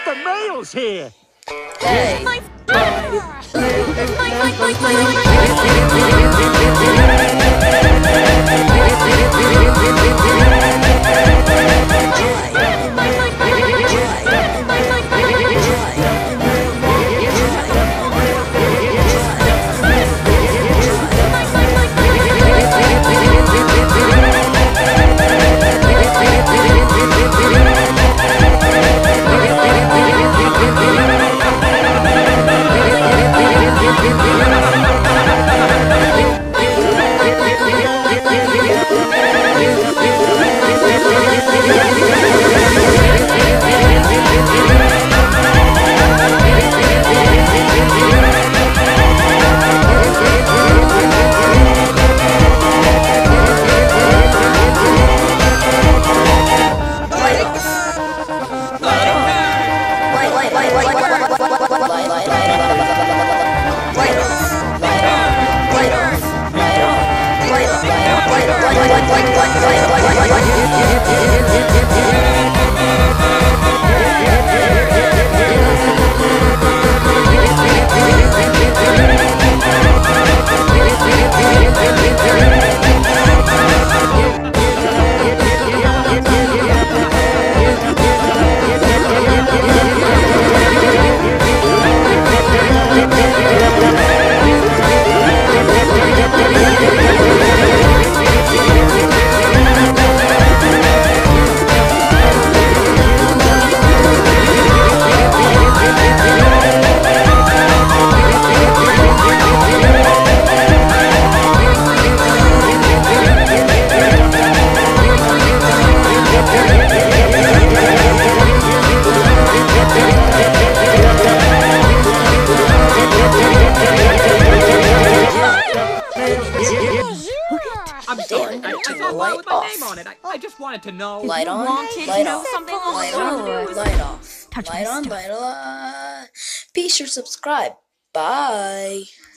The mail's here! Hey! I'm sorry. I saw one with my name on it. I just wanted to know. Light on, light off, light on, light off, light on, light off. Be sure to subscribe. Bye.